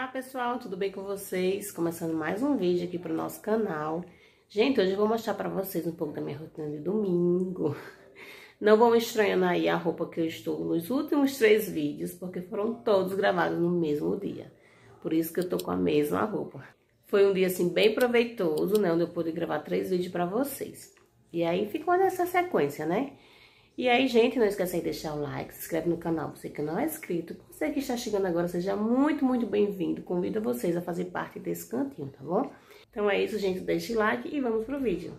Olá pessoal, tudo bem com vocês? Começando mais um vídeo aqui pro nosso canal. Gente, hoje eu vou mostrar pra vocês um pouco da minha rotina de domingo. Não vão estranhando aí a roupa que eu estou nos últimos 3 vídeos, porque foram todos gravados no mesmo dia. Por isso que eu tô com a mesma roupa. Foi um dia assim bem proveitoso, né? Onde eu pude gravar 3 vídeos pra vocês. E aí ficou nessa sequência, né? E aí, gente, não esqueça de deixar o like, se inscreve no canal, você que não é inscrito. Você que está chegando agora, seja muito, muito bem-vindo. Convido vocês a fazer parte desse cantinho, tá bom? Então é isso, gente, deixe o like e vamos pro vídeo.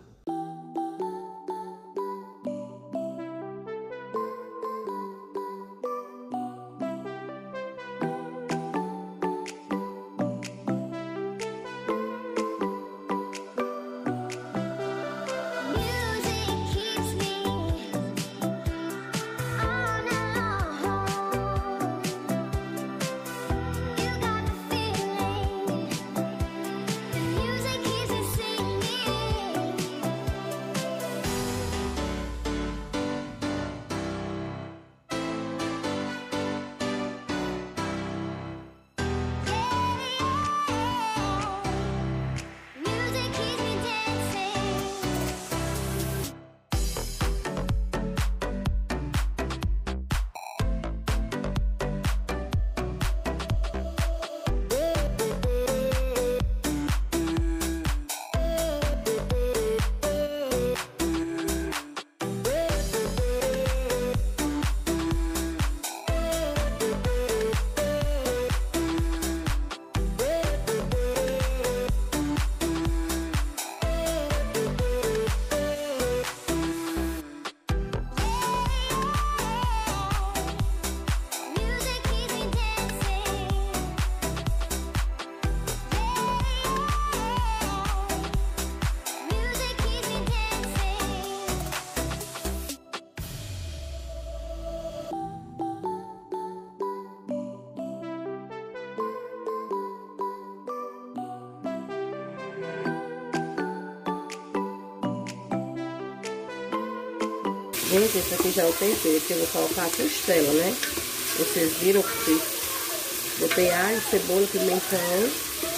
Gente, esse aqui já é o tempero, que eu vou colocar a costela, né? Vocês viram que botei alho, cebola, pimentão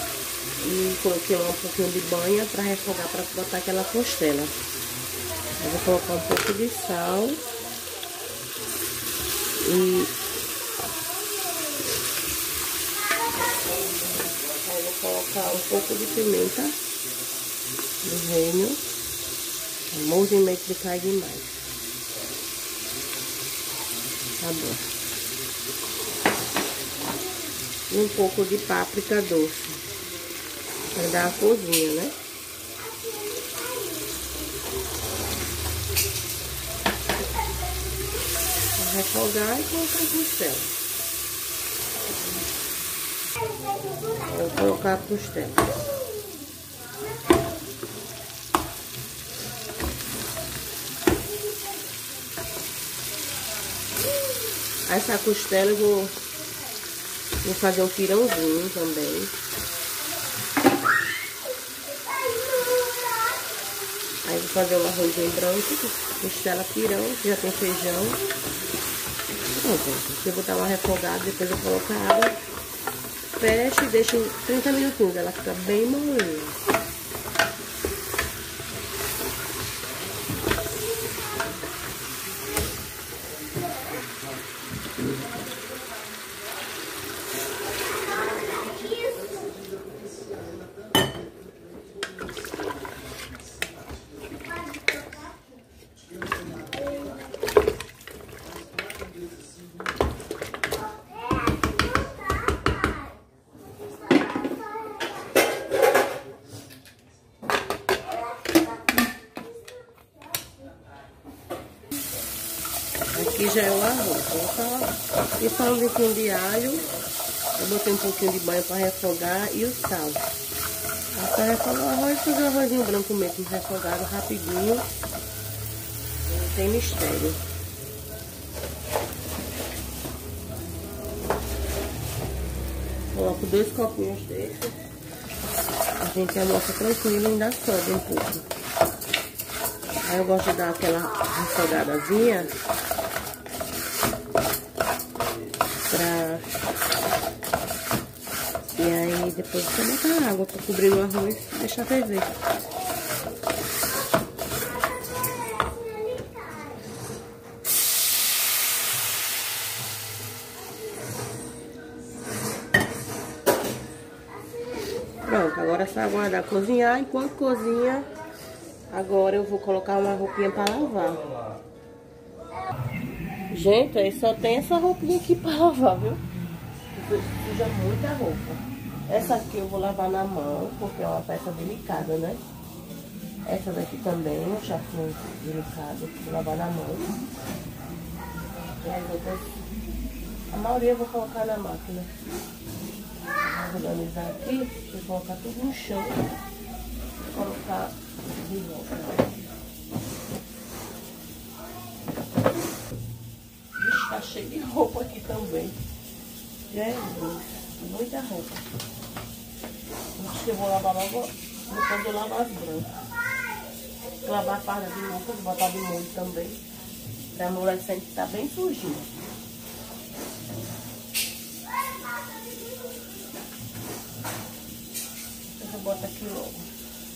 e coloquei um pouquinho de banha para refogar, para botar aquela costela. Eu vou colocar um pouco de sal e eu vou colocar um pouco de pimenta do reino, um movimento de cair demais. Tá bom. E um pouco de páprica doce, para dar a corzinha, né? Vou refogar e colocar a costela. Vou colocar a costela. Essa costela eu vou fazer um pirãozinho também. Aí vou fazer um arrozinho branco, costela pirão, que já tem feijão. Pronto, eu vou dar uma refogada, depois eu coloco a água, fecho e deixo 30 minutinhos, ela fica bem molinha. Aqui já é o arroz. E só um pouquinho de alho. Eu botei um pouquinho de banho para refogar e o sal. Para refogar o arroz, fazer o arrozinho branco mesmo, refogado rapidinho. Não tem mistério. Coloco 2 copinhos desses. A gente almoça tranquilo e ainda sobe um pouco. Aí eu gosto de dar aquela refogadazinha E aí depois você bota água pra cobrir o arroz e deixar ferver. Pronto, agora é só aguardar cozinhar. Enquanto cozinha, agora eu vou colocar uma roupinha pra lavar. Gente, aí só tem essa roupinha aqui pra lavar, viu? Suja muita roupa. Essa aqui eu vou lavar na mão, porque é uma peça delicada, né? Essa daqui também, um chafinho delicado, vou lavar na mão. E as outras, a maioria eu vou colocar na máquina. Vou organizar aqui, vou colocar tudo no chão. Vou colocar de volta. Vixe, tá cheio de roupa aqui também. Jesus, muita roupa. Acho que eu vou lavar logo depois eu lavar as brancas. Vou lavar a farda de roupa, vou botar de molho também. Pra amolecente tá bem sujinha. Eu boto aqui logo.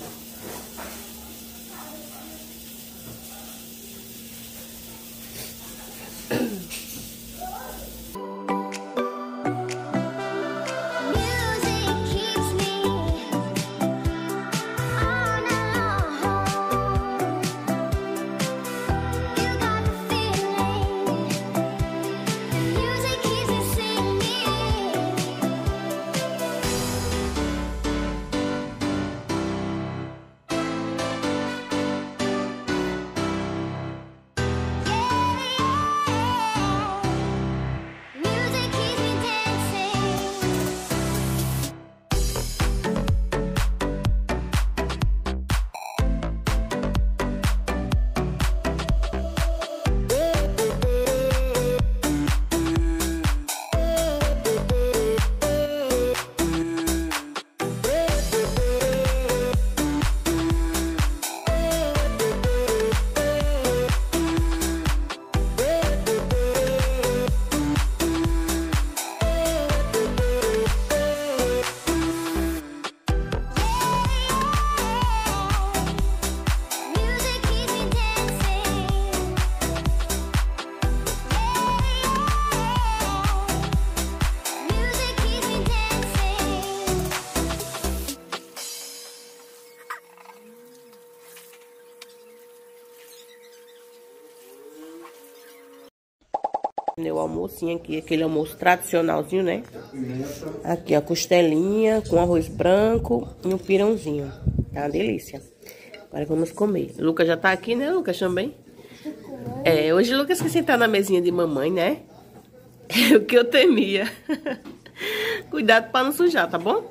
Meu almocinho aqui, aquele almoço tradicionalzinho, né? Aqui a costelinha com arroz branco e um pirãozinho. Tá uma delícia. Agora vamos comer. O Lucas já tá aqui, né, Lucas, também? É, hoje o Lucas quer sentar na mesinha de mamãe, né? É o que eu temia. Cuidado pra não sujar, tá bom?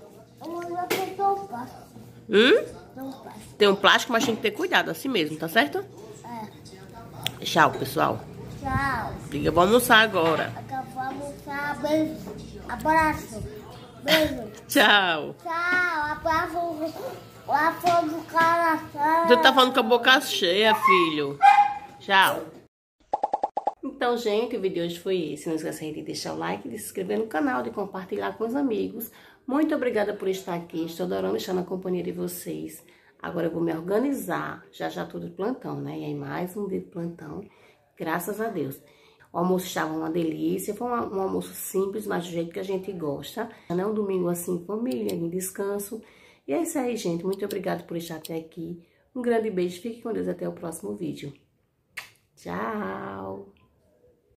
Tem um plástico, mas tem que ter cuidado, assim mesmo, tá certo? É. Tchau, pessoal. Tchau. Diga, vou almoçar agora. Vou almoçar. Beijo. Abraço. Beijo. Tchau. Tchau. Abraço. Abraço do coração. Tu tá falando com a boca cheia, filho. Tchau. Então, gente, o vídeo de hoje foi esse. Não esqueça de deixar o like, de se inscrever no canal, de compartilhar com os amigos. Muito obrigada por estar aqui. Estou adorando estar na companhia de vocês. Agora eu vou me organizar. Já tudo de plantão, né? E aí mais um dia de plantão. Graças a Deus. O almoço estava uma delícia. Foi um almoço simples, mas do jeito que a gente gosta. Não é um domingo assim, família, em descanso. E é isso aí, gente. Muito obrigada por estar até aqui. Um grande beijo. Fique com Deus até o próximo vídeo. Tchau!